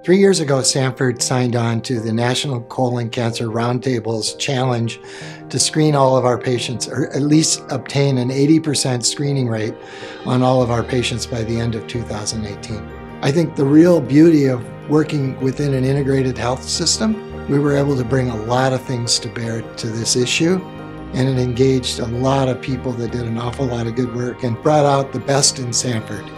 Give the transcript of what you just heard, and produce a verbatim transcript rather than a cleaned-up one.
Three years ago, Sanford signed on to the National Colon Cancer Roundtable's challenge to screen all of our patients, or at least obtain an eighty percent screening rate on all of our patients by the end of two thousand eighteen. I think the real beauty of working within an integrated health system, we were able to bring a lot of things to bear to this issue, and it engaged a lot of people that did an awful lot of good work and brought out the best in Sanford.